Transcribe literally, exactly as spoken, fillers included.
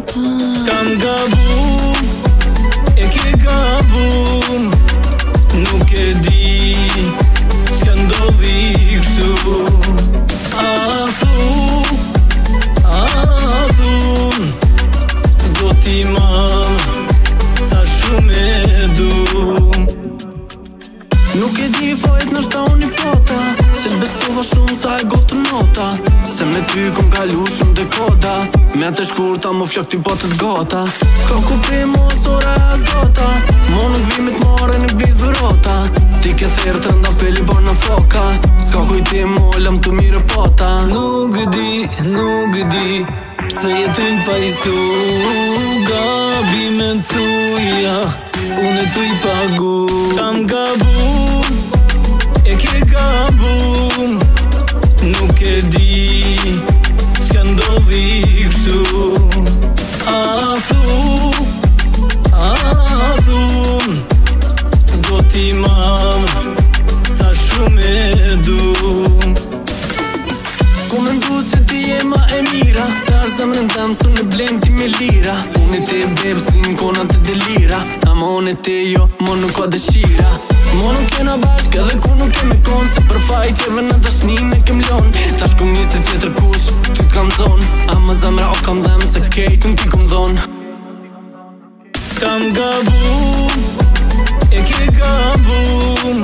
bota. Kam gabum, e ke gabum. Nuk e di s'ka ndodhi kështu. A thu, a thu, Zoti mam, sa shumë e du. Nuk e di fajt në shta unë i pota, se besova shumë sa e gotë nota. Se me ty kom kalu shumë dekoda, me atë shkurta më flok ty botët gota. S'ka kupi mos ora as dota, mo nuk vi me t'more nuk blidhu rota. Ti ke thirë të rënda feli bon në foka, s'ka kujti mo lëm të mire pota. Nuk di, nuk di, pse jetën fajsu, gabimen tuja, unë tu i pagu. Kam gabum, e ke gabum, nuk e di s'ka ndodhi kështu. A thu, a thu, Zoti mam, sa shumë e du. Ku me ndu që ti je ma e mira, ta zemrën tem su në blem ti me lira. Unë e te bebë si në kona të delira, ama unë e te jo, mo nuk ka dëshira. Mo nuk jena bashkë edhe ku nuk keme konë, se për fajt jeve në dashnin e kem lon. Tash kum një se tjetër kush, ty t'kam zon, ama zemra o kam dhem se kejt unë ti kum dhon. Kam gabum, e ke gabum,